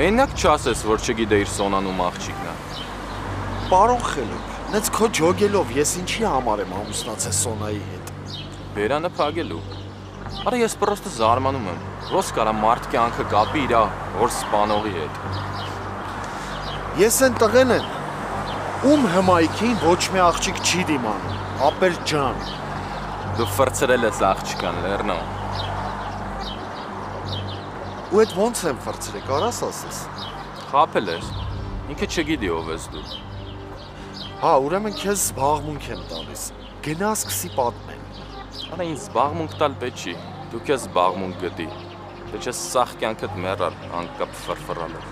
Մենակ չասես, որ չգիտեիր Սոնանում աղջիկն է։ Պարոն Խելոք, նենց քո ջոգելով ես ինչի համար եմ ամուսնացել Սոնայի հետ։ Բերանը փագելու։ Արա ես պրոստը զարմանում եմ, ոնց կարա մարդ կյանքը կապի իր հոր սպանողի հետ։ Ես են տղեն եմ, ում հմայքին ոչ մի աղջիկ չի դիմանում, ապեր ջան։ Դու ֆրցրել ես աղջկան, Լեռնո։ Ու այդ ոնց եմ ֆրցրել, կարաս ասես։ Խաբել ես, ինքը չգիտի ով ես դու։ Հա, ուրեմն քեզ զբաղմունք եմ տալիս, գնա սկսի պատմել։ Արա ինձ զբաղմունք տալ պետք չի, դու քեզ զբաղմունք գտի, թե չես սաղ կյանքդ մեռար, անկապ ֆրֆրալով։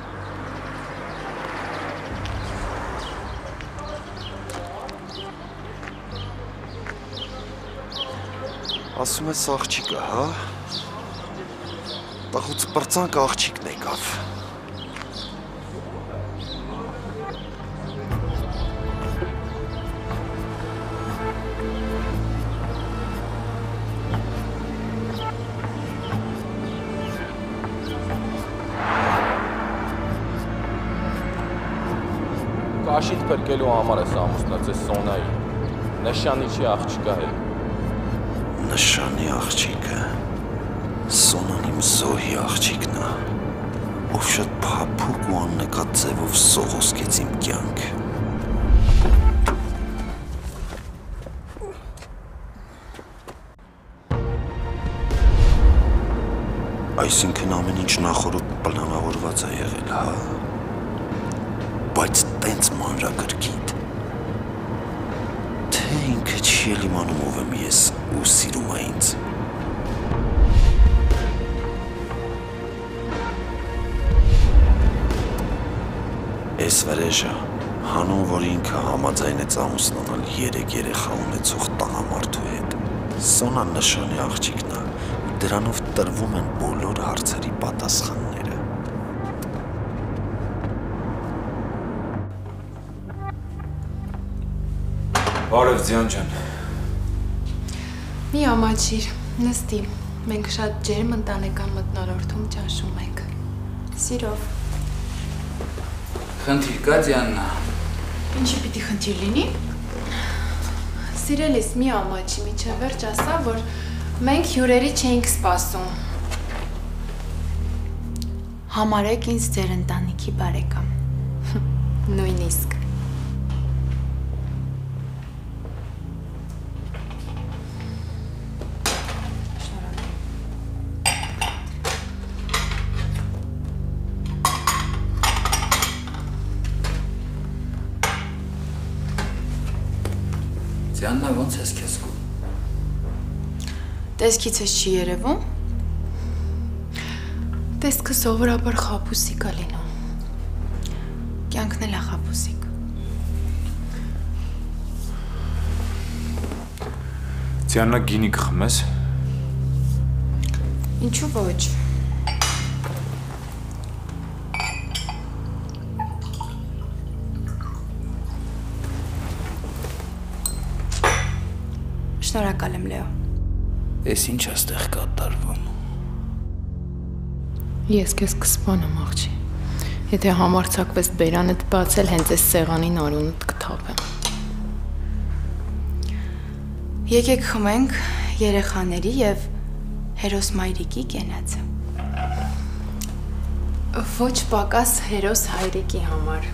Ասում ես աղջիկը, հա? Տախուց պրծանք աղջիկն եկավ։ Կաշիտ պրկելու համար ես ամուսնացես Սոնայի, նշանի չի աղջիկա հետ։ Նշանի աղջիկը, Սոնան իմ զոհի աղջիկն է, ով շատ փափուկ ու աննկատ ձևով սողոսկեց իմ կյանք։ Այսինքն ամեն ինչ նախորդ պլանավորված է եղել, հա? Բայց տենց մանրակրկիտ, թե ինքը չի էլ իմանում ով եմ ես ու սիրում է ինձ։ Ես վրեժը, հանուն որ ինքը համաձայնեց ամուսնանալ 3 երեխա ունեցող տղամարդու հետ։ Սոնան նշանի աղջիկն է, ու դրանով տրվում են բոլոր հարցերի պատասխանները։ Բարև Ձյան ջան։ Մի ամաչիր, նստի, մենք շատ ջերմ ընտանեկան մթնոլորտում ճաշում ենք։ Սիրով։ Խնդիր կա Ձյաննա։ Ինչի պիտի խնդիր լինի։ Սիրելիս մի ամաչի միջև վերջ ասա, որ մենք հյուրերի չէինք սպասում։ Համարեք ինձ ձեր ընտանիքի բարեկամ։ Նույնիսկ։ Ձյաննա ոնց ես քեզ զգում։ Տեսքիցս չի երևում։ Տեսքը սովորաբար խաբուսիկ է լինում։ Կյանքն էլ է խաբուսիկ։ Ձյաննա գինի կխմես։ Ինչու ոչ։ Շնորհակալ եմ, Լեո։ Էս ինչ աստեղ կատարվում։ Ես քեզ կսպանեմ, աղջի։ Եթե համարձակվես բերանդ բացել, հենց այս սեղանին արունդ կթափեմ։ Եկեք խմենք երեխաների եւ հերոս մայրիկի կենացը։ Ոչ պակաս հերոս հայրիկի համար։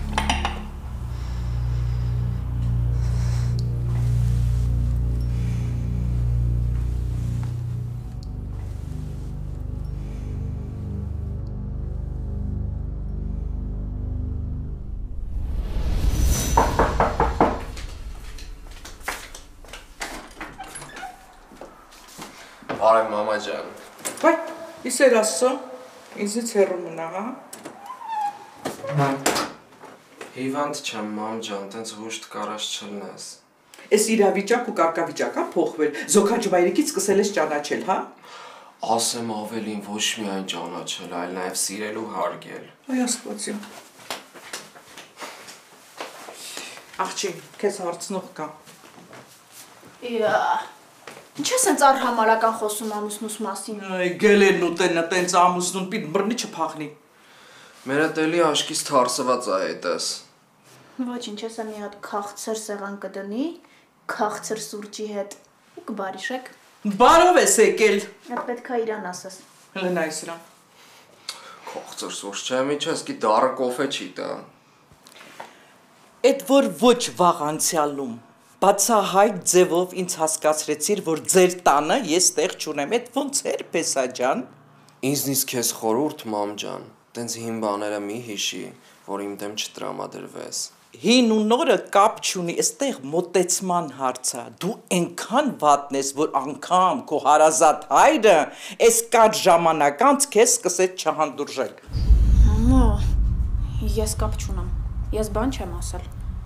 Բարև մամա ջան։ Բայ, իսեր ասո, ինձից հեռու մնա, հա։ Հիվանդ չեմ, մամ ջան, տենց հուշտ կարած չլնես։ Էս իրավիճակ ու կարգավիճակա փոխվել, զոքաջվայրիկից սկսել ես ճանաչել, հա։ Ասեմ ավելին ոչ միայն ճանաչել, այլ նաև սիրել ու հարգել։ Այ աստվածի։ Աղջի, քեզ հարցնող կա։ Ինչ ես հենց արհամարական խոսում ամուսնուս մասին։ Այ գելերն ու տենը տենց ամուսնուն պիտ բռնի չփախնի։ Մեր հետ էլի աշկից թարսված է այդս։ Ոչինչ, հեսա մի հատ քաղցր սեղան կդնի, քաղցր սուրճի հետ ու կբարիշեք։ Բարով ես եկել։ Այդ պետք է իրան ասես։ Լնայ սրան։ Քաղցր սուրճ չէ, միջես գի դառը կոֆե չի տա։ Այդ որ ոչ վաղ անցյալում բացահայտ ձևով ինձ հասկացրեցիր, որ ձեր տանը ես տեղ չունեմ, այդ ոնց էր Պեսա ջան։ Ինձնից քեզ խորհուրդ մամ ջան, տենց հին բաները մի հիշի, որ իմ դեմ չտրամադրվես։ Հին ու նորը կապ չունի, այստեղ մոտեցման հարց է։ Դու այնքան վատն ես, որ անգամ քո հարազատ հայրը այս կար ժամանակ անց քեզ սկսեց չհանդուրժել։ Մամա, ես կապ չունեմ։ Ես բան չեմ ասել։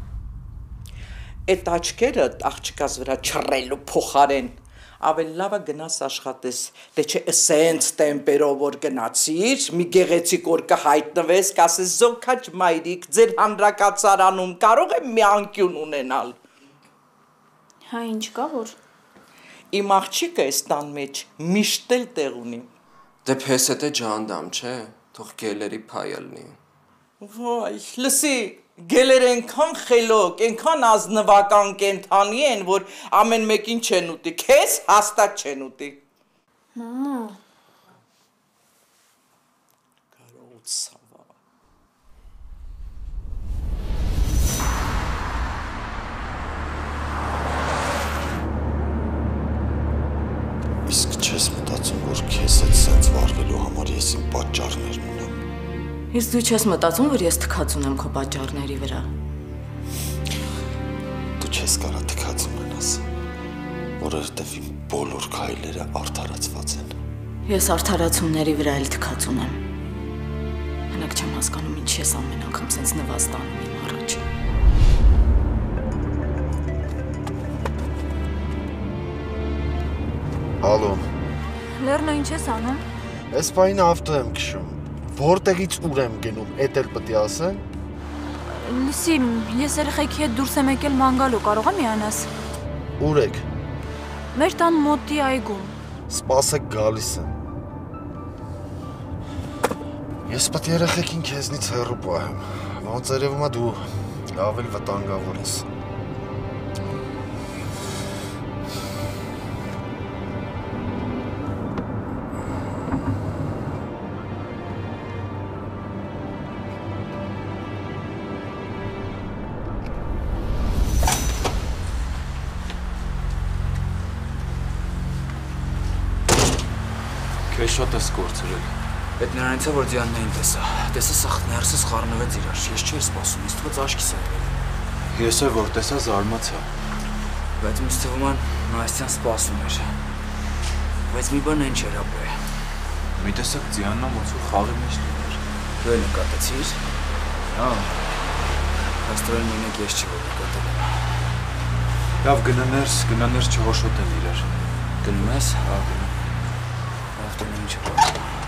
Այդ աչքերը աղջկաս վրա չռելու փոխարեն ավելի լավ է գնաս աշխատես, դե չէ սենց տեմպերով որ գնացիր, մի գեղեցիկ օր կհայտնվես, կասես զոքաչ մայրիկ, ձեր հանրակացարանում կարող եմ մի անկյուն ունենալ։ Հա ինչ կա որ։ Իմ աղջիկը այս տան մեջ միշտ էլ տեղ ունի։ Դե փեսեթե ջանդամ, չէ, թող գելերի փայլնի։ Վայ, լսի, գելերը այնքան խելոք, այնքան ազնվական կենթանի են, որ ամեն մեկին չեն ուտի, քեզ հաստատ չեն ուտի։ Մամա։ Կարող ցավա։ Իսկ չես մտածում, որ քեզ հետ սենց վարվելու համար ես իմ պատճառներն ունեմ։ Իսկ դու չես մտածում, որ ես թքած ունեմ քո պատճառների վրա։ Դու չես կարա թքած ունենաս, որովհետև իմ բոլոր քայլերը արդարացված են։ Ես արդարացումների վրա էլ թքած ունեմ։ Հնակ չեմ հասկանում, ինչ ես ամեն անգամ սենց նվազ տանում իմ առաջ։ Ալո, Լեռնա ինչ ես անում։ այս պայն ավտո եմ քշում։ Որտեղից ուր եմ գնում, էդ էլ պետք է ասեմ։ Լսի, ես երեխեքի հետ դուրս եմ եկել ման գալու, կարող եմ միանաս։ Ուր եք։ Մեր տան մոտի այգում։ Սպասեք գալիս եմ։ Ես պետք է երեխեքին քեզնից հեռու պահեմ։ Ոնց երևում է դու լավ էլ վտանգավոր ես։ Քեզ շատ ես կորցրել։ Այդ նրանից է, որ Դիաննային տեսա։ Տեսա սախտ ներսս խառնվեց իրար, ես չէի սպասում, ինձ թվաց աշկիս է եղել։ Ես էլ որ տեսա զարմացա։ Բայց ինձ թվում է նա այսյան սպասում էր։ Բայց մի բան ինչ էր ապրել։ Մի տեսակ Դիաննան ոնց որ խաղի մեջ լիներ։ Դու էլ նկատեցիր։ Հա։ Աստորեն մենակ ես չի որ նկատել եմ։ Լավ գնա ներս չհոշոտեն իրար։ Գնում ես, հա գնում։ Ավտոն ինչ է։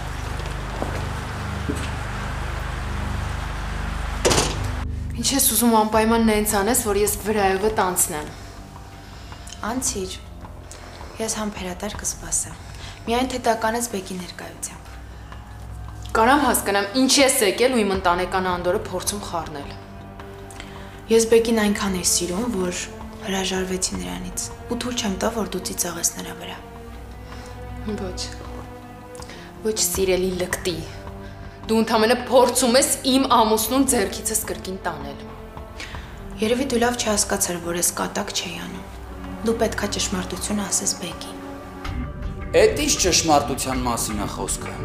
Ինչ ես ուզում անպայման նենց անես, որ ես վրայովդ անցնեմ։ Անցիր, ես համբերատար կսպասեմ, միայն թե դա կանես բեկի ներկայությամբ։ Կարամ հասկանամ, ինչ ես եկել ու իմ ընտանեկան անդորը փորձում խառնել։ Ես բեկին այնքան էի սիրում, որ հրաժարվեցի նրանից ու թույլ չեմ տա, որ դու ծիծաղես նրա վրա։ Ոչ սիրելի լկտի, դու ընդամենը փորձում ես իմ ամուսնուն ձեռքիցս կրկին տանել։ Երևի դու լավ չհասկացար, որ ես կատակ չէի անում։ Դու պետքա ճշմարտությունը ասես բեկին։ Էդ ինչ ճշմարտության մասին է խոսքը։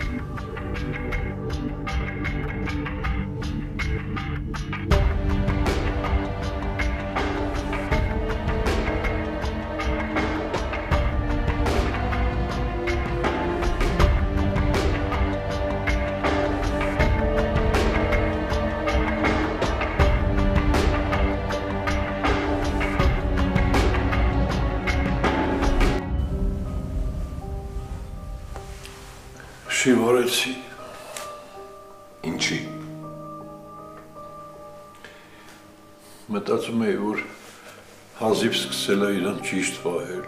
Շիվարեցի։ Ինչի։ Մտածում էի, որ հազիվ սկսել է իրան ճիշտ պահել։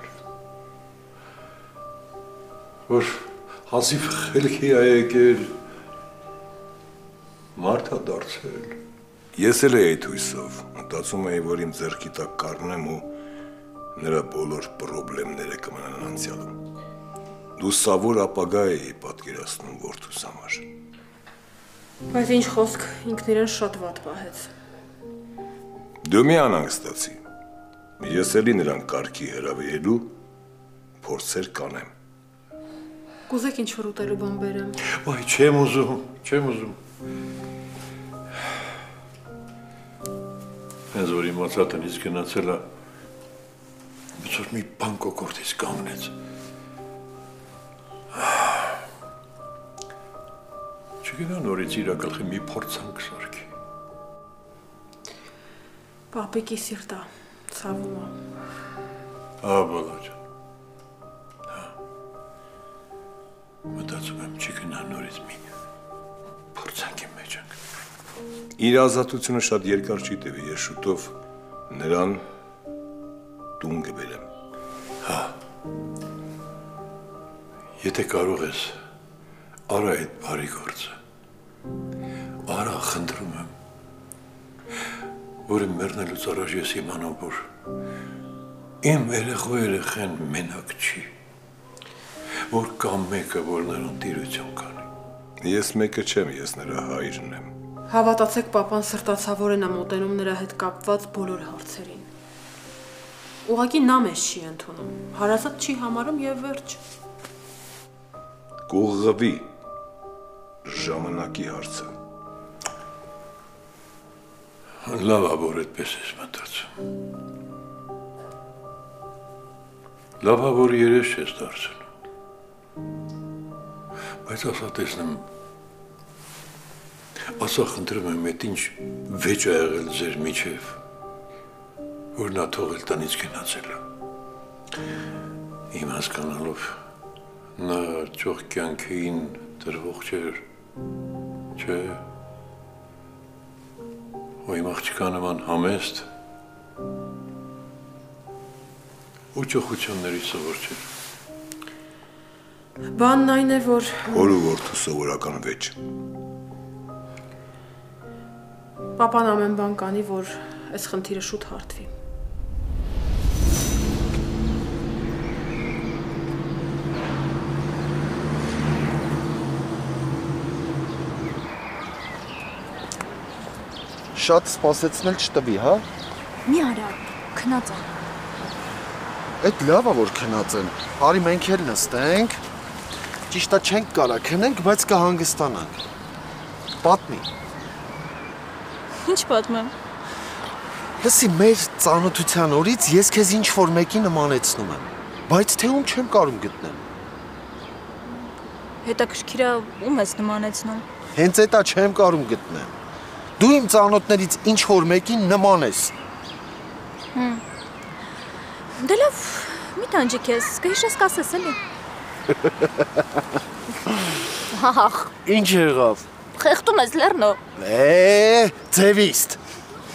Որ հազիվ խելքի է եկել, Մարդ է դարձել։ Ես էլ էի թույսով, մտածում էի, որ իմ ձեռքի տակ կառնեմ ու նրա բոլոր խնդիրները կմնան անցյալում։ Դու սավոր ապագա էի պատկերացնում որդուս համար։ Բայց ինչ խոսք, ինքն իրեն շատ վատ պահեց։ Դու մի անհանգստացի։ Ես էլի նրան կարգի հրավիրելու փորձեր կանեմ։ Կուզեք ինչ-որ ուտելու բան բերեմ։ Ոայ, չեմ ուզում։ Հենց որ իմացա տնից գնացել է, բիծոր մի բան կոկորդից կանգնեց։ Չգնա նորից իրա գլխի մի փորձանք սարքի։ Պապիկի սիրտը ցավում է։ Բալա ջան։ Մտածում եմ չգնա նորից մի փորձանքի մեջ ենք։ Իր ազատությունը շատ երկար չի տևի, ես շուտով նրան տուն կբերեմ։ Հա։ Եթե կարող ես, արա այդ բարի գործը։ Արա, խնդրում եմ, որ մեռնելուց առաջ ես իմանամ, որ իմ երեխեն մենակ չի, որ կա մեկը, որ նրան տիրություն կանի։ Ես մեկը չեմ, ես նրա հայրն եմ։ Հավատացեք, պապան սրտացավորեն է մոտենում նրա հետ կապված բոլոր հարցերին։ Ուղղակի նա մեզ չի ընդունում, հարազատ չի համարում եւ վերջ։ Կուղղվի ժամանակի հարցը։ Լավ է, որ այդպես ես մտածում։ Լավ է, որ երես չես դարձնում։ Բայց ասա տեսնեմ, ասա խնդրում եմ, այդ ինչ վեճ է եղել ձեր միջև, որ նա թողել տնից գնացել է։ Իմ հասկանալով նա ճոխ կյանքին տրվող չէր, չէ, ու իմ աղջկա նման համեստ ու ճոխություններից սովոր չէր։ Բանն այն է, որ… Հոր ու որդու սովորական վեճ։ Պապան ամեն բան կանի, որ այս խնդիրը շուտ հարթվի։ Շատ սպասեցնել չտվի, հա։ Մի արա, քնած եմ։ Այդ լավ է, որ քնած են։ Արի մենք էլ նստենք։ Ճիշտ է, չենք կարա քնենք, բայց կհանգստանանք։ Պատմի։ Ինչ պատմեմ։ Լսի, մեր ծանոթության օրից ես քեզ ինչ-որ մեկի նմանեցնում եմ, բայց թե ում չեմ կարում գտնեմ։ Հետաքրքիր է, ում ես նմանեցնում։ Հենց էտա չեմ կարում գտնեմ։ Դու իմ ծանոթներից ինչ-որ մեկին նման ես։ Դե լավ, մի տանջի քեզ, կհիշես կասես էլի։ Ահ, Ինչ եղավ։ խեղդում ես լեռնո։ Ձևիստ։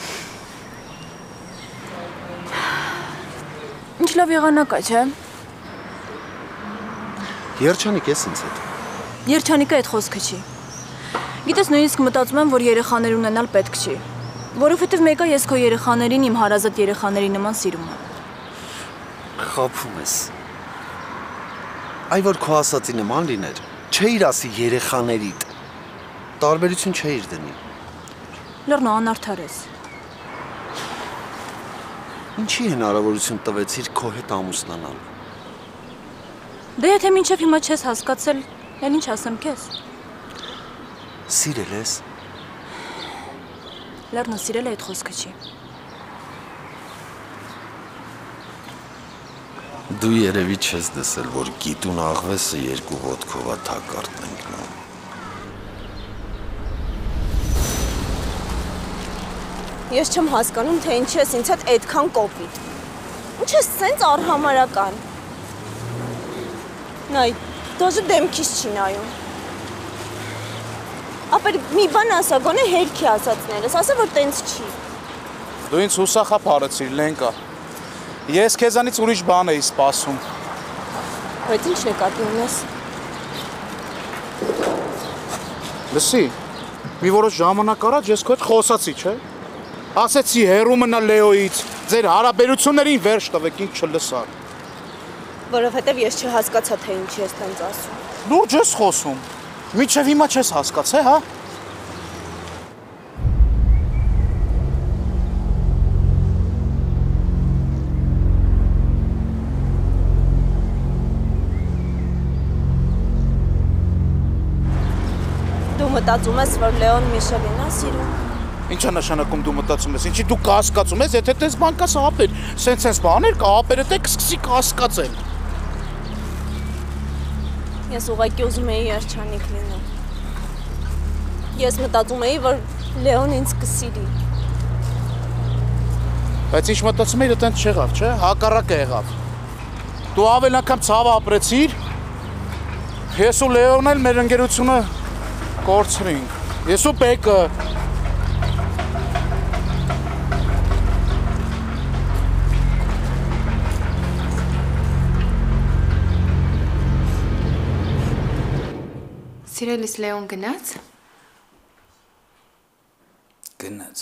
Ինչ լավ եղանակ է, չէ։ Երջանիկ ես ինձ հետ։ Երջանիկը այդ խոսքը չի։ Գիտես, նույնիսկ մտածում եմ, որ երեխաներ ունենալ պետք չի, որովհետև մեկը ես քո երեխաներին իմ հարազատ երեխաների նման սիրում եմ։ Խաբում ես։ Այ որ քո ասածի նման լիներ, չէիր ասի երեխաներիդ։ Տարբերություն չէիր դնի։ Լեռնո անարդար ես։ Ինչի հնարավորություն տվեցիր քո հետ ամուսնանալ։ Դե եթե մինչև հիմա չես հասկացել, էլ ինչ ասեմ քեզ։ Սիրել ես։ Լեռնո սիրել է այդ խոսքը չի։ Դու երևի չես դեսել, որ գիտուն աղվեսը երկու ոտքով է թակարդն ընկնում։ Ես չեմ հասկանում, թե ինչի ես ինձ հետ այդքան կոպիտ։ Ինչ ես սենց արհամարական։ Նայ, դոժը դեմքիս չի նայում։ Ապեր մի բան ասա, գոնե հերքի ասածներս, ասա, որ տենց չի։ Դու ինձ հուսախապ հարեցիր, Լենկա։ Ես քեզանից ուրիշ բան էի սպասում։ Բայց ինչ նկատի ունես։ Լսի, Մի որոշ ժամանակ առաջ ես քո հետ խոսացի, չէ՞։ Ասեցի հեռու մնա Լեոից, ձեր հարաբերություններին վերջ տվեք, ինձ չլսար։ Որովհետև ես չհասկացա, թե ինչ ես տենց ասում։ Լուրջ ես խոսում։ Միչև հիմա չես հասկացե, հա։ Դու մտածում ես, որ Լեոն Միշելին է սիրում։ Ինչա նշանակում դու մտածում ես, ինչի դու կասկածում ես, եթե տես բան կաս ապեր, սենց բաներ կա, ապերը թե կսկսի կասկածել։ Ես ուղղակի ուզում էի երջանիկ լինել։ Ես մտածում էի, որ Լեոն ինձ կսիրի։ Բայց ինչ մտածում էի, դա տենց չեղավ, չէ՞, հակառակը եղավ։ Դու ավել անգամ ցավը ապրեցիր, ես ու Լեոնն էլ մեր ընկերությունը կորցրինք։ Ես ու Բեկը։ Սիրելիս Լեոն գնաց։ Գնաց։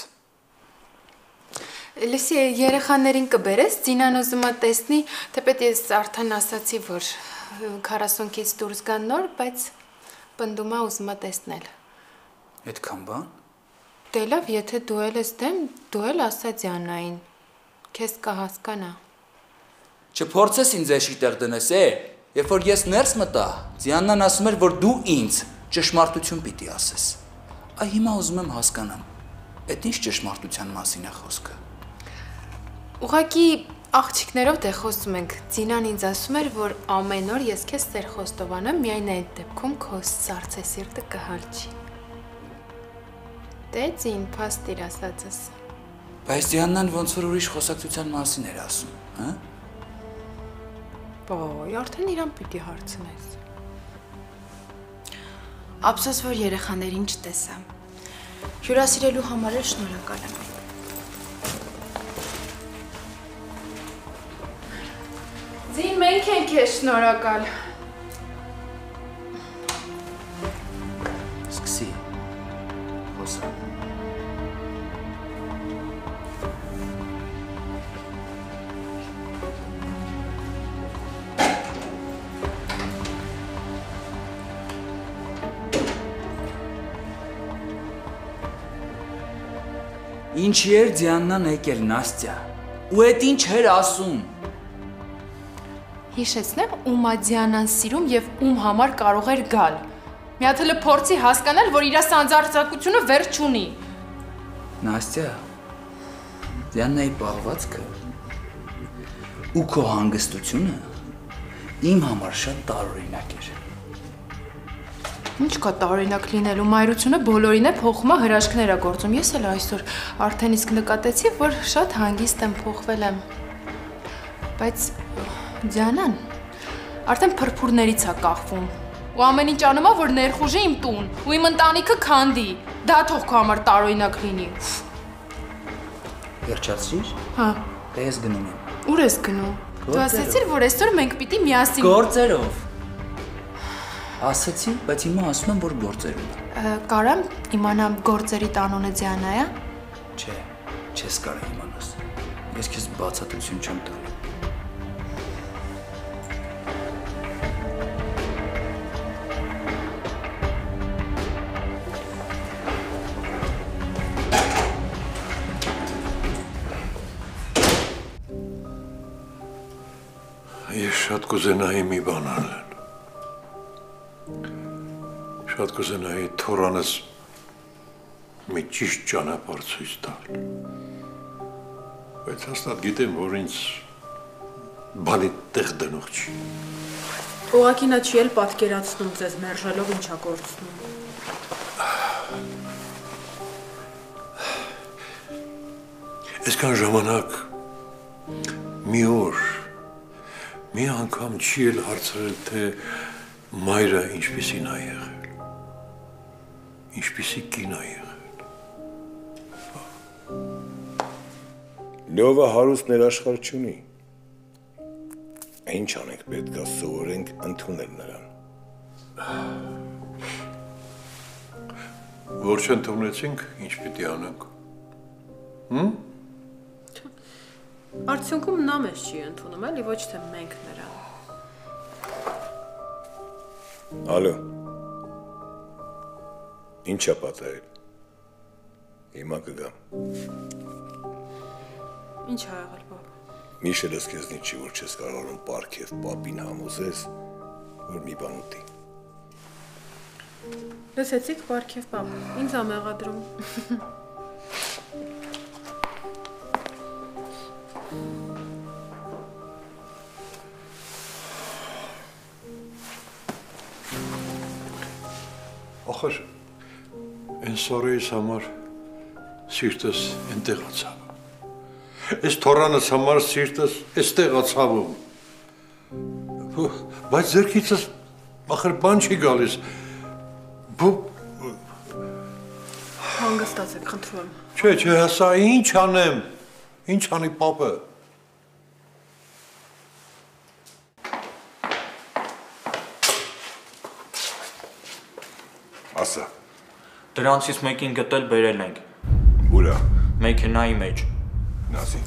Լսի, երեխաներին կբերես, Ձինան ուզում է տեսնի, թեպետ ես արդեն ասացի, որ 40-ից դուրս գան նոր, բայց պնդում է ուզում է տեսնել։ Այդքան բան։ Դե լավ, եթե դու էլ ես դեմ, դու էլ ասա Ձիանային, քեզ կհասկանա։ Չփորձես ինձ էշի տեղ դնես, երբ որ ես ներս մտա, Ձիաննան ասում էր, որ դու ինձ ճշմարտություն պիտի ասես։ Այ հիմա ուզում եմ հասկանամ, այդ ինչ ճշմարտության մասին է խոսքը։ Ուղղակի աղջիկներով դե խոսում ենք, Ձինան ինձ ասում էր, որ ամեն օր ես քեզ սեր խոստովանեմ, միայն այդ դեպքում քո սարսե սիրտը կհալչի։ Դե Ձին, փաստիր ասածս։ Բայց Ձիաննան ոնց որ ուրիշ խոսակցության մասին էր ասում, հա։ Ոայ, արդեն իրան պիտի հարցնես։ Ափսոս, որ երեխաներին չտեսա։ Հյուրասիրելու համար էլ շնորհակալ եմ։ Ձին, մենք ենք քեզ շնորհակալ։ Սկսի։ Խոսա։ Ինչի էր Ձիաննան եկել, Նաստյա, ու այդ ինչ էր ասում։ Հիշեցնեմ, ում Ձիանան սիրում եւ ում համար կարող էր գալ։ Մի հատ էլ փորձի հասկանալ, որ իր սանձարձակությունը վերջ չունի։ Նաստյա, Ձիաննայի պահվածքը ու քո հանգստությունը իմ համար շատ տարօրինակ էր։ Ինչ կա տարօրինակ լինելու, մայրությունը բոլորին է փոխում է հրաշքներ է գործում։ Ես էլ այսօր արդեն իսկ նկատեցի, որ շատ հանգիստ եմ փոխվել եմ։ Բայց Ձիանան արդեն փրփուրներից է կախվում։ Ու ամեն ինչ անում է, որ ներխուժի իմ տուն, ու իմ ընտանիքը քանդի։ Դա թող քո համար տարօրինակ լինի։ Վերջացրիր։ Հա։ Դե ես գնում եմ։ Ուր ես գնում։ Դու ասացիր, որ այսօր մենք պիտի միասին Գործերով։ Ասեցի, բայց հիմա ասում եմ, որ գործերով։ Կարամ իմանամ գործերի տանունը Ձիանա է։ Չէ, չես կարող իմանաս։ Ես քեզ բացատրություն չեմ տալու։ Ես շատ կուզենայի մի բան անել։ Շատ կուզենայի թորանս մի ճիշտ ճանապարհ ցույց տալ։ Բայց հաստատ գիտեմ, որ ինձ բանի տեղ դնող չի։ Ուղղակի նա չի էլ պատկերացնում ձեզ մերժելով ինչա գործնում։ Այսքան ժամանակ մի օր մի անգամ չի էլ հարցրել, թե մայրը ինչպիսին է եղել։ Ինչպիսի կին է եղել։ Լյովը հարուստ ներաշխար չունի։ Ինչ անենք, պետք է սովորենք ընդունել նրան։ Որ չընդունեցինք, ինչ պիտի անենք։ Արդյունքում նա մեզ չի ընդունում, էլի ոչ թե մենք նրան։ Ալո։ Ինչ է պատահել։ Հիմա կգամ։ Ինչ ա եղել, բաբ։ Միշելս քեզնից չի, որ չես կարողանում պարքև պապին համոզես, որ մի բան ուտի։ Լսեցիք, պարքև պապ, ինձ ա մեղադրում։ Ախր, են սորեիս համար սիրտս ենտեղ ացավ։ Ես թորանս համար սիրտս եստեղ ացավում։ Բայց ձերքիցս ախր բան չի գալիս։ Հանգստացեք, խնդրում եմ։ Չէ, հասա ինչ անեմ, ինչ անի պապը։ Ասա։ Դրանցից մեկին գտել բերել ենք։ Ուրա։ Մեքենայի մեջ։ Նասի։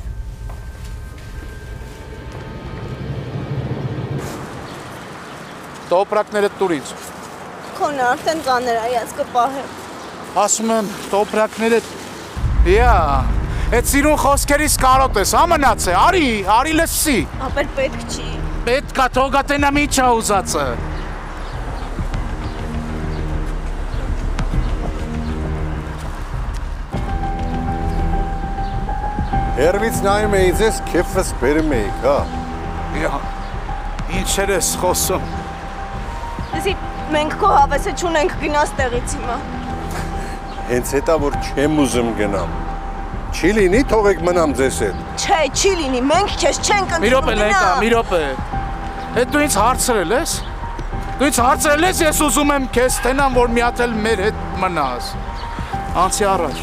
Տոպրակները տուրից։ Քոնը արդեն ծանր է, ես կպահեմ։ Ասում եմ, տոպրակները Յա, այդ սիրուն խոսքերից կարոտ ես, ամնաց է, արի լսի։ Ապեր պետք չի։ Պետք է թողա տենա մի չա ուզածը։ Հերվից նայում էի ձեզ, քեֆս բերում էիք, հա։ Յա, ինչեր ես խոսում։ Լսի, մենք քո հավեսը չունենք գնաս տեղից հիմա։ Հենց հետա, որ չեմ ուզում գնամ։ Չի լինի, թողեք մնամ ձեզ հետ։ Չէ, չի լինի, մենք քեզ չենք ընդունում։ Մի րոպե, Լենկա, մի րոպե։ Հետ դու ինձ հարցրել ես։ Դու ինձ հարցրել ես, ես ուզում եմ քեզ տենամ, որ մի հատ էլ մեր հետ մնաս։ Անցի առաջ։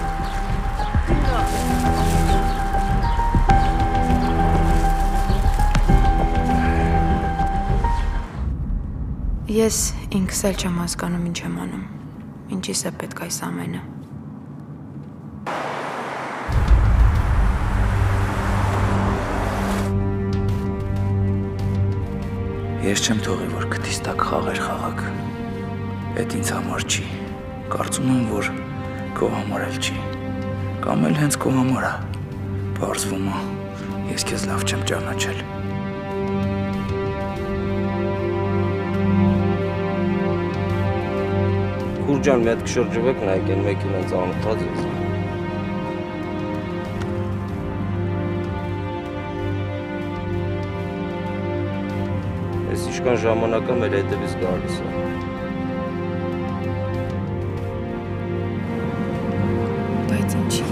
Ես ինքս էլ չեմ հասկանում ինչ եմ անում, ինչիս է պետք այս ամենը։ Ես չեմ թողի, որ քթիս տակ խաղեր խաղաք, էդ ինձ համար չի, կարծում եմ, որ քո համար էլ չի, կամ էլ հենց քո համար է, պարզվում է, ես քեզ լավ չեմ ճանաչել։ Քուրջան, մի հատ կշրջվեք, նայեք են մեկին հենց անընդհատ ես։ Ես ինչքան ժամանակա մեր հետևից գալիս է։ Բայց ինչի։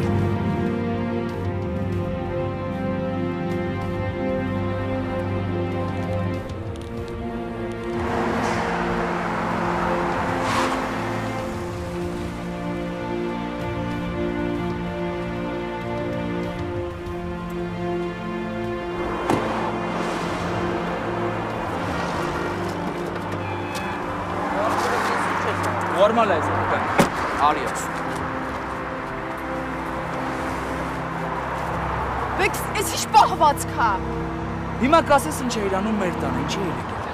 Նորմալ է զուգան։ Արի ես։ Բեք, ես ինչ պահվածք է։ Հիմա կասես ինչ է իրանում մեր տանը, ինչի է եկել։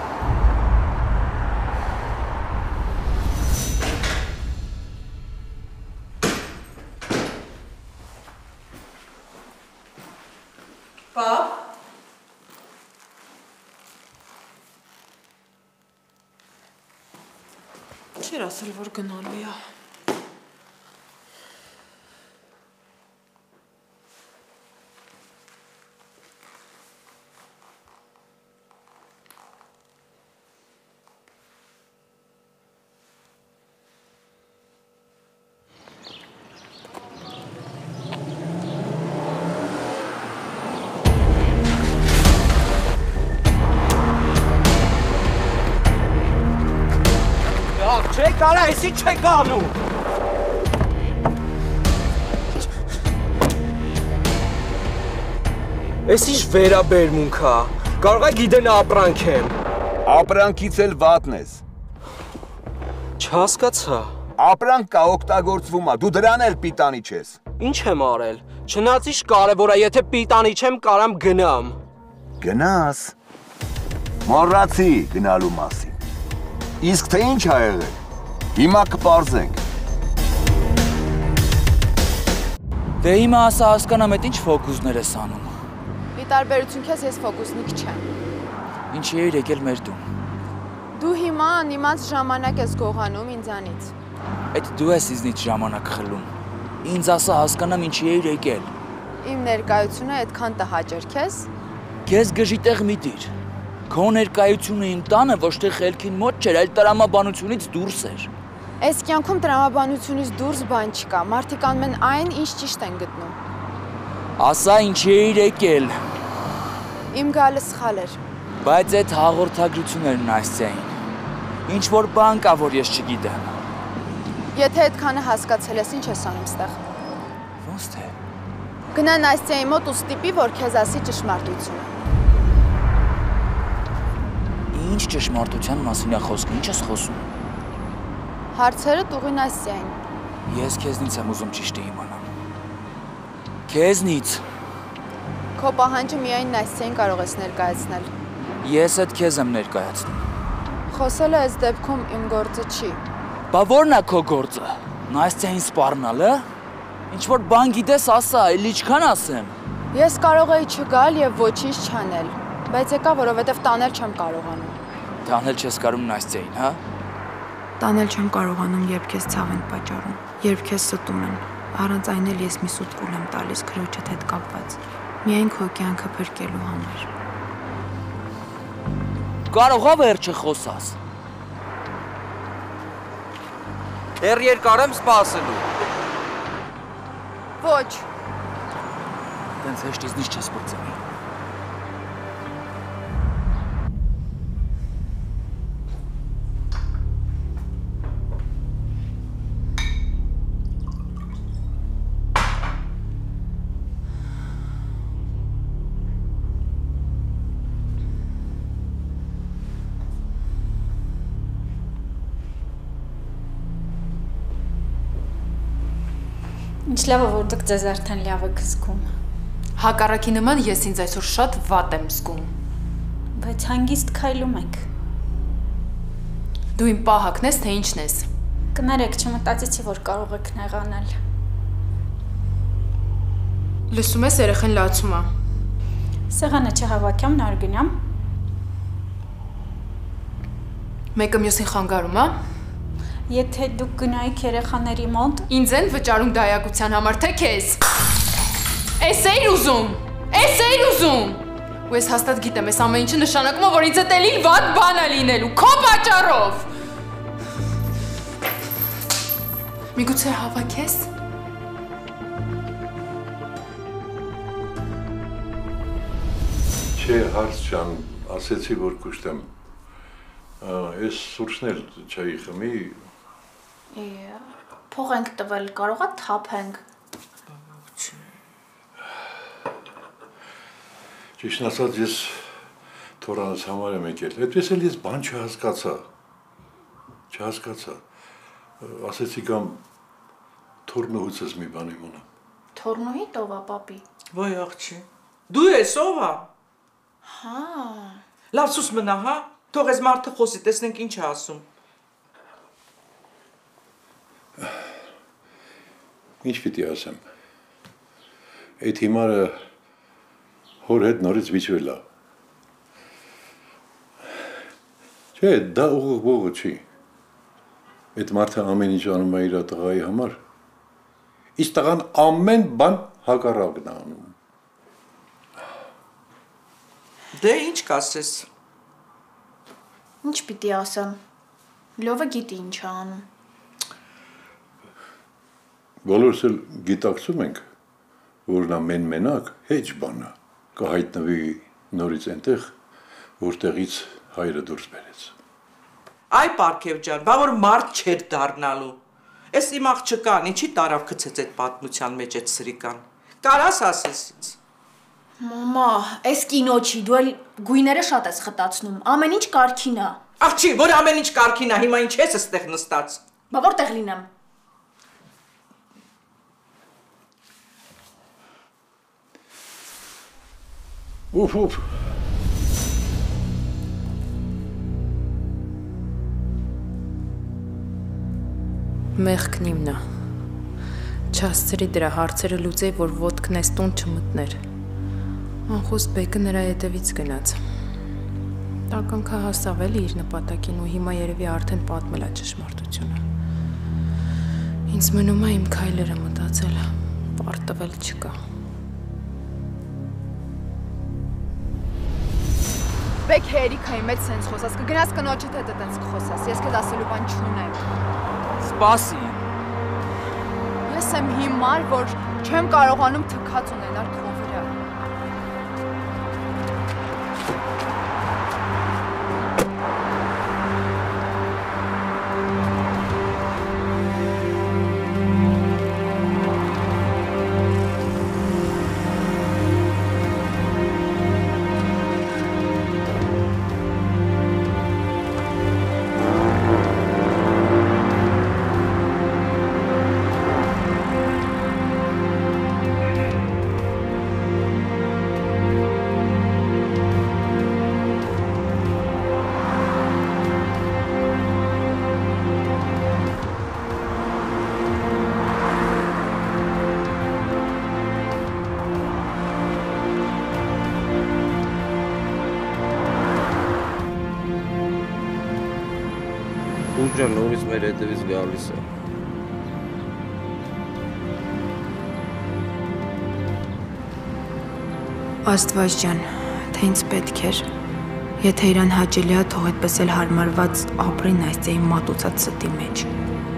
Պապ։ Չէր ասել, որ գնալու է։ Չեք արա, ես ինչ չեք անում։ Ես ինչ վերաբերմունք է, կարող է գիտենա ապրանք եմ։ Ապրանքից էլ վատն ես։ Չհասկացա, Ապրանք կա օգտագործվում է, դու դրան էլ պիտանի չես։ Ինչ եմ արել։ Չնայած ինչ կարևոր է, եթե պիտանի չեմ, կարամ գնամ։ Գնաս։ Մոռացի գնալու մասին։ Իսկ թե ինչ ա եղել։ Հիմա կպարզենք։ Դե հիմա ասա հասկանամ, այդ ինչ ֆոկուսներ ես անում։ Ի տարբերություն քեզ ես ֆոկուսնիկ չեմ։ Ինչի էիր եկել մեր տուն։ Դու հիմա անիմաց ժամանակ ես գողանում ինձանից։ Այդ դու ես ինձնից ժամանակ խլում։ Ինձ ասա հասկանամ ինչի էիր եկել։ Իմ ներկայությունը այդքան տհաճ քեզ։ Քեզ գժի տեղ մի տիր։ Քո ներկայությունը իմ տանը ոչ թե խելքին մոտ չէր, այլ տրամաբանությունից դուրս էր։ Այս կյանքում տրամաբանությունից դուրս բան չկա։ Մարդիկ անում են այն, ինչ ճիշտ են գտնում։ Ասա ինչի էիր եկել։ Իմ գալը սխալ էր։ Բայց այդ հաղորդագրություններն Նաստյային։ Ինչ որ բան կա, որ ես չգիտեմ։ Եթե այդքանը հասկացել ես, ինչ ես անում ստեղ։ Ոնց թե։ Գնա Նաստյայի մոտ ու ստիպի, որ քեզ ասի ճշմարտությունը։ Ինչ ճշմարտության մասին է խոսքը, ինչ ես խոսում։ Հարցերը տուղի Նաստյային։ Ես քեզնից եմ ուզում ճիշտը իմանամ։ Քեզնից։ Քո պահանջը միայն Նաստյային կարող ես ներկայացնել։ Ես այդ քեզ եմ ներկայացնում։ Խոսելը այս դեպքում իմ գործը չի։ Բա ո՞րն է քո գործը։ Նաստյային սպառնալը։ Ինչ որ բան գիտես, ասա, այլ ինչքան ասեմ։ Ես կարող էի չգալ եւ ոչինչ չանել, բայց եկա, որովհետեւ տանել չեմ կարողանում։ Տանել չես կարում Նաստյային, հա։ Տանել չեմ կարողանում, երբ քեզ ցավ են պատճառում, երբ քեզ ստում են։ Առանց այն էլ ես մի սուտ կուլ եմ տալիս քրոջդ հետ կապված։ Միայն քո կյանքը փրկելու համար։ Կարող ա վերջը խոսաս։ Դեռ երկար եմ սպասելու։ Ոչ։ Տենց հեշտ իզնից չես բրծենի։ Ինչ լավ է, որ դուք ձեզ արդեն լավ եք զգում։ Հակառակի նման ես ինձ այսօր շատ վատ եմ զգում։ Բայց հանգիստ քայլում եք։ Դու իմ պահակն ես, թե ինչն ես։ Կներեք, չմտածեցի, որ կարող եք նեղանալ։ Լսում ես, երեխեն լացում է։ Սեղանը չհավաքյամ, նոր գնամ։ Մեկը մյուսին խանգարում է։ Եթե դուք գնայիք երեխաների մոտ, ինձ են վճարում դայակության համար, թե քեզ։ Էս էիր ուզում։ Էս էիր ուզում։ Ու ես հաստատ գիտեմ, այս ամեն ինչը նշանակում է, որ ինձ հետ էլի վատ բան է լինելու, քո պատճառով։ Միգուցե հավաքես։ Չէ, հարց ջան, ասեցի, որ կուշտեմ։ Այս սուրճն էլ չայի խմի։ Փող ենք տվել, կարողա թափենք։ Ճիշտն ասած, ես թորանս համար եմ եկել։ Այդպես էլ ես բան չհասկացա։ Ասեցի կամ թորնուհուցս մի բան իմանամ։ Թորնուհի տովա, պապի։ Ոյ աղջի։ Դու ես ով է։ Հա։ Լավ սուս մնա, հա։ Թող ես մարդը խոսի, տեսնենք ինչ է ասում։ Ինչ պիտի ասեմ։ Այդ հիմարը հոր հետ նորից վիճվել է։ Չէ, դա ուղղողը չի։ Այդ մարդը ամեն ինչ անում է իր տղայի համար։ Իսկ տղան ամեն բան հակառակն է անում։ Դե ինչ կասես։ Ինչ պիտի ասեմ։ Լովը գիտի ինչ է անում։ Բոլորս էլ գիտակցում ենք, որ նա մենակ հեչ բան է, կհայտնվի նորից այնտեղ, որտեղից հայրը դուրս բերեց։ Այ Պարքև ջան, բա որ մարդ չէր դառնալու։ Էս իմ աղջկան, ինչի տարավ գցեց այդ պատմության մեջ այդ սրիկան։ Կարաս ասես ինձ։ Մամա, այս կինո չի, դու էլ գույները շատ ես խտացնում, ամեն ինչ կարգին է։ Աղջի, որ ամեն ինչ կարգին է, հիմա ինչ ես այստեղ նստած։ Բա որտեղ լինեմ։ Ուֆ։ Մեղքն իմն է։ Չասցրի դրա հարցերը լուծեի, որ ոտքն էս տուն չմտներ։ Անխուստ բեկը նրա հետևից գնաց։ Տականքը հասավ էլի իր նպատակին ու հիմա երևի արդեն պատմել է ճշմարտությունը։ Ինձ մնում է իմ քայլերը մտածել, պարտվել չկա։ Բեք հերիքայի մեջ սենց խոսաս, կգնաս կնոջդ հետ տենց կխոսաս, ես քեզ ասելու բան չունեմ։ Սպասի։ Ես եմ հիմար, որ չեմ կարողանում թքած ունենալ քո վրա։ Ուժը նորից մեր հետևից գալիս է։ Աստված ջան, թե ինձ պետք էր, եթե իրան հաճելի է թող այդպես էլ հարմարված ապրին այս ձեի մատուցած ստի մեջ։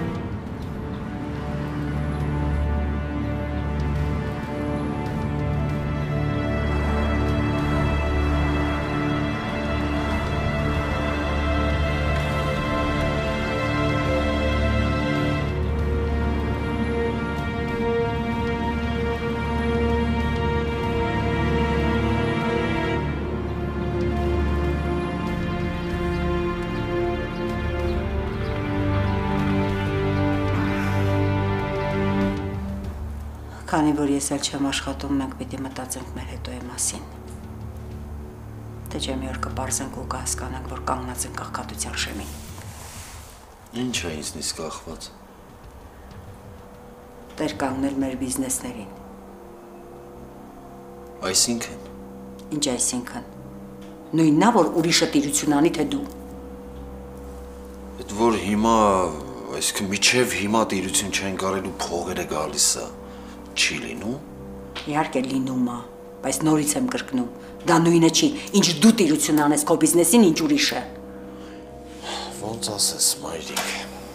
Քանի որ ես էլ չեմ աշխատում, մենք պիտի մտածենք մեր հետոյի մասին։ Թե չէ մի օր կպարզենք ու կհասկանանք, որ կանգնած ենք աղքատության շեմին։ Ինչ է ինձնից կախված։ Տեր կանգնել մեր բիզնեսներին։ Այսինքն։ Ինչ այսինքն։ Նույնն է, որ ուրիշը տիրություն անի, թե դու։ Այդ որ հիմա, այսինքն միջև հիմա տիրություն չեն կարելու փողերը գալիս է։ Չի լինում։ Իհարկե լինում է, բայց նորից եմ կրկնում։ Դա նույնը չի, ինչ դու տիրություն անես քո բիզնեսին, ինչ ուրիշը։ Ոնց ասես, մայրիկ։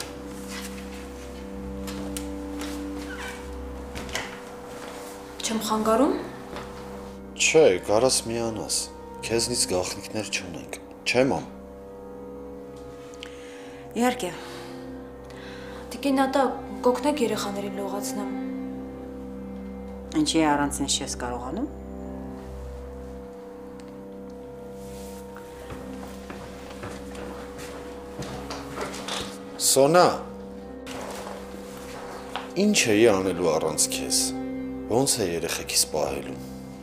Չեմ խանգարում։ Չէ, կարաս միանաս։ Քեզնից գաղտնիքներ չունենք։ Չէ՞ մամ։ Իհարկե։ Տիկին Նատա, կօգնեք երեխաներին լողացնեմ։ Ինչի առանց ինձ չես կարողանում։ Սոնա, ինչ էի անելու առանց քեզ։ Ոնց է երեխեքիս պահելու։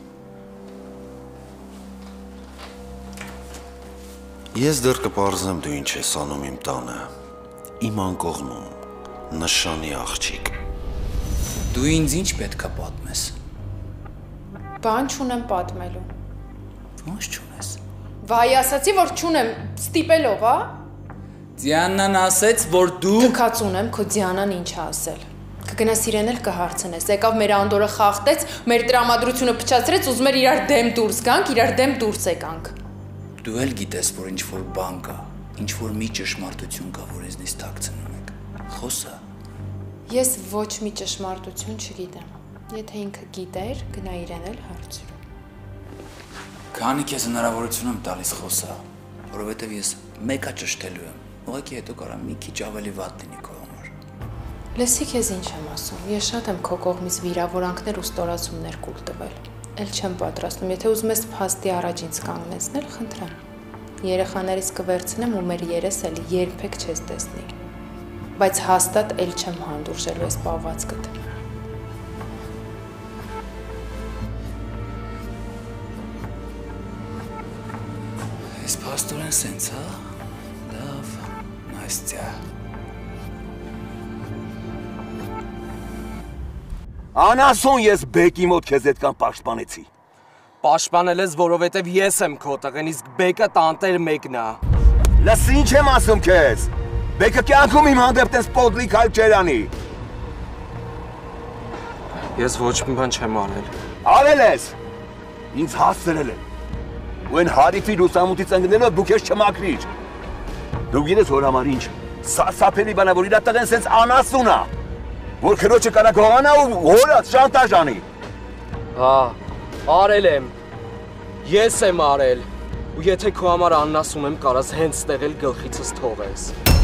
Ես դեռ կպարզեմ դու ինչ ես անում իմ տանը։ Իմ անկողնում, նշանի աղջիկ։ Դու ինձ ինչ պետք է պատմես։ Բան չունեմ պատմելու։ Ոնց չունես։ Վայ, ասացի, որ չունեմ, ստիպելով, հա։ Դիանան ասեց, որ դու Թքած ունեմ, քո Դիանան ինչ է ասել։ Կգնաս իրեն էլ կհարցնես։ Եկավ մեր Անդորը խախտեց, մեր տրամադրությունը փչացրեց, ուզում էր իրար դեմ դուրս գանք, իրար դեմ դուրս եկանք։ Դու էլ գիտես, որ ինչ որ բան կա, ինչ որ մի ճշմարտություն կա, որ ինձնից թաքցնում եք։ Խոսա։ Ես ոչ մի ճշմարտություն չգիտեմ։ Եթե ինքը գիտեր, գնա իրեն էլ հարցրու։ Քանի քեզ հնարավորություն եմ տալիս խոսա, որովհետև ես մեկա ճշտելու եմ։ Ուղղակի հետո կարա մի քիչ ավելի վատ լինի քո համար։ Լսի քեզ ինչ եմ ասում։ Ես շատ եմ քո կողմից վիրավորանքներ ու ստորացումներ կուլ տվել։ Էլ չեմ պատրաստում, եթե ուզում ես փաստի առաջ ինձ կանգնեցնել, խնդրեմ։ Երեխաներից կվերցնեմ ու մեր երես էլ երբեք չես տեսնի։ բայց հաստատ էլ չեմ հանդուրժելու այս պահվածքդ։ Այս փաստորեն սենց, հա։ Լավ, Նաստյա։ Անասուն ես բեկի մոտ քեզ այդքան պաշտպանեցի։ Պաշտպանել ես, որովհետև ես եմ քո տղեն, իսկ բեկը տանտեր մեկն է։ Լս ինչ եմ ասում քեզ։ Բեկը կյանքում իմ հանդեպ տես պոդլիկ հայլ չեր անի։ Ես ոչ մի բան չեմ արել։ Արել ես։ Ինձ հասցրել են։ Ու այն հարիֆի լուսամուտից ընկնելով դու քեզ չմաքրիր։ Դու գիտես որ համար ինչ։ Սարսափելի բանա որ իր տղեն սենց անասուն է։ Որ քրոջը կարա գողանա ու հորած շանտաժ անի։ Հա, արել եմ։ Ես եմ արել։ Ու եթե քո համար աննասուն եմ, կարաս հենց ստեղել գլխիցս թողես։